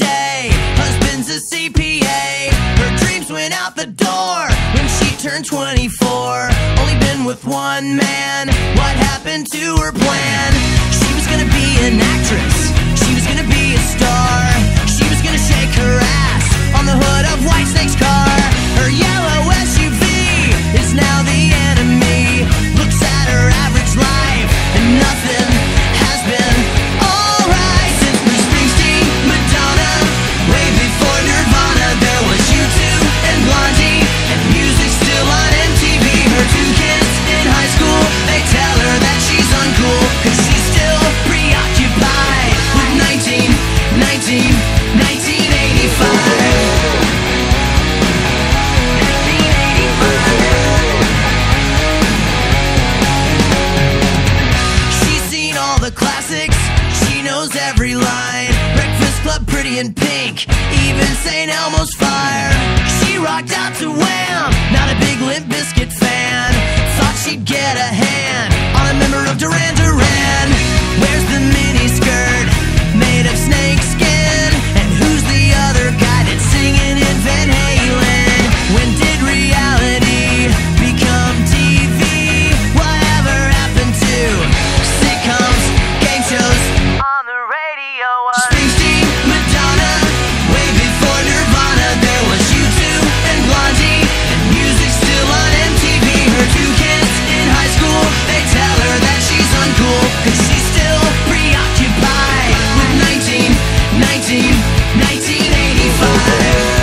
day. Husband's a CPA. Her dreams went out the door when she turned 24. Only been with one man. What happened to her plan? She was gonna be an actress. She was gonna be a star. She was gonna shake her ass on the hood of Whitesnake's car. Her yellow SUV is now the enemy. Looks at her average life and nothing has been alright. Since Bruce Springsteen, Madonna, way before Nirvana, there was U2 and Blondie, and music's still on MTV. Her two kids in high school, they tell her that she's uncool, cause she's still preoccupied with 1985. Classics, she knows every line. Breakfast Club, Pretty in Pink, even St. Elmo's Fire. She rocked out to Wham, not a big Limp Bizkit fan. Thought she'd get a hand on a member of Duran Duran. Where's the mini skirt made of snake skin? And who's the other guy that's singing in Van Halen? When did reality become TV? Whatever happened to sitcoms, game shows on the radio? Springsteen, Madonna, way before Nirvana, there was U2 and Blondie, and music's still on MTV. Her two kids in high school, they tell her that she's uncool, cause she's still preoccupied with 1985.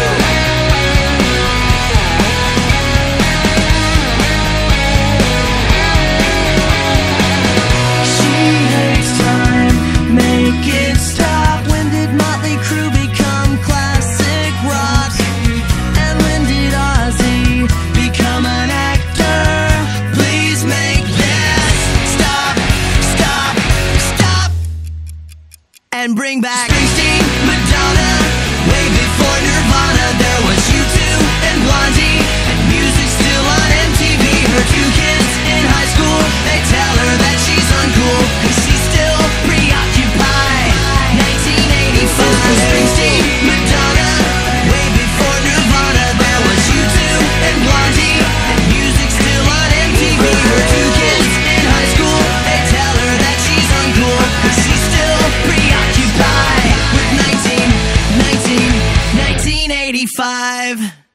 And bring back Springsteen, Madonna, way before Nirvana, there was U2 and Blondie, and music's still on MTV. Her two kids in high school, they tell her that she's uncool, cause she's still preoccupied. 1985. Springsteen, Madonna, way before Nirvana, there was U2 and Blondie, and music's still on MTV. Her two kids in high school, they tell her that she's uncool, cause she's still preoccupied with 1985.